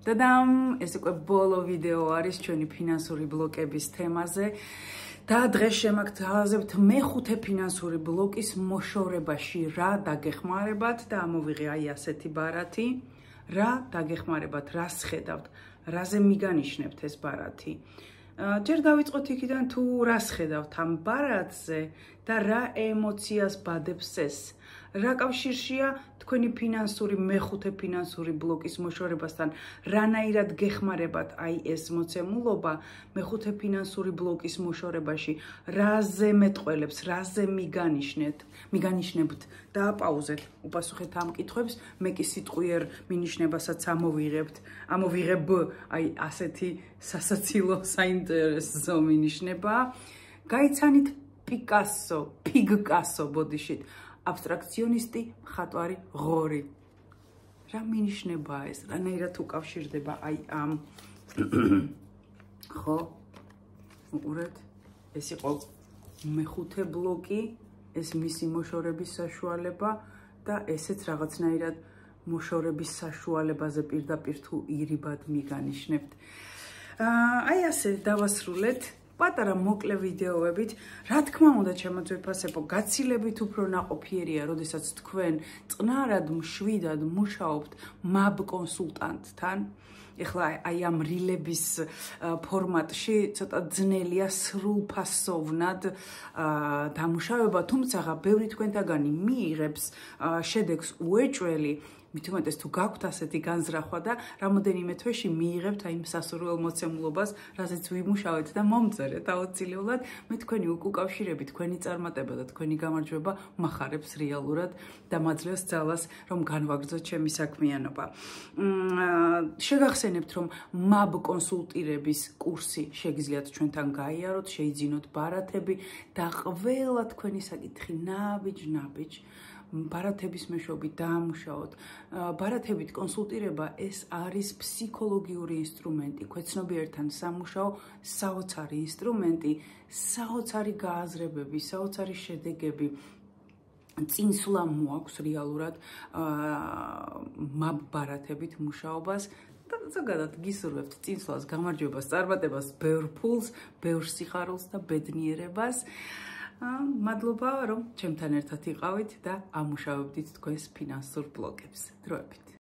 Tadam! ეს უკვე ბოლო ვიდეო არის ჩვენი ფინანსური ბლოკების თემაზე. და დღეს შემაგთავაზებთ მეხუთე ფინანსური ბლოკის მოშორებაში რა დაგეხმარებათ და ამოვიღე აი ასეთი ბარათი. რა დაგეხმარებათ, რას ხედავთ, რაზე მიგანიშნებთ ეს ბარათი. ჯერ დავიწყოთ იქიდან თუ რას ხედავთ ამ ბარათზე და რა ემოციას ბადებს ეს. რა კავშირშია თქვენი ფინანსური მეხუთე ფინანსური ბლოკის მოშორებასთან, რანაირად გეხმარებათ აი ეს მოცემულობა მეხუთე ფინანსური ბლოკის მოშორებაში, რაზე მეტყველებს, რაზე მიგანიშნებთ. დააპაუზეთ, უპასუხეთ ამ კითხვებს, მე კი სიტყვიერ მინიშნებასაც ამოვიღებ აი ასეთი სასაცილო საინტერესო მინიშნება. გაიცანით პიგკასო ბოდიშით. აბსტრაქციონისტი მხატვარი ღორი. რა მინიშნებაა ეს? რანაირად უკავშირდება აი ამ ხო? უყურეთ, ეს იყო მეხუთე ბლოკი, ეს მისი მოშორების საშუალება და ესეც რაღაცნაირად მოშორების საშუალებაზე პირდაპირ თუ ირიბად მიგანიშნებთ. აი ასე დავასრულეთ. პატარა მოკლე ვიდეოებით, რა თქმა უნდა, ჩემო ძვირფასებო, გაცილებით უფრო ნაყოფიერია, როდესაც თქვენ წყნარად მშვიდად მუშაობთ MAB კონსულტანტთან. ეხლა აი ამ რილების ფორმატში ცოტა ძნელია სრულფასოვნად დამუშავება, თუმცა ბევრი თქვენთაგანი მიიღებს შედეგს უეჭველი. მით უმეტეს თუ გაქვთ ასეთი განზრახვა და რამოდენიმე თვეში მიიღებთ აი სასურველ მოცემულობას, რაზეც ვიმუშავეთ და მომწერეთ აუცილებლად, მე თქვენი უკავშირები, თქვენი წარმატება და თქვენი გამარჯვება მახარებს რეალურად და მაძლევს ძალას, რომ განვაგრძოთ ჩემი საქმიანობა. შეგახსენებთ, რომ MAB კონსულტირების კურსი შეგიძლიათ ჩვენთან გაიაროთ, შეიძინოთ ბარათები და ყველა თქვენი საკითხი ნაბიჯ ბარათების მეშვეობით დაამუშაოთ. ბარათებით კონსულტირება ეს არის ფსიქოლოგიური ინსტრუმენტი, ქვეცნობიერთან სამუშაო, საოცარი ინსტრუმენტი, საოცარი გააზრებები, საოცარი შედეგები. წინსვლა მოაქვს რეალურად MAB ბარათებით მუშაობას. და ზოგადად გისურვებთ წინსვლას, გამარჯვებას, წარმატებას, ბევრ ფულს, ბევრ სიხარულს და ბედნიერებას. მადლობა, რომ ჩემთან ერთად იყავით და ამუშავებდით თქვენს ფინანსურ ბლოკებს. დროებით.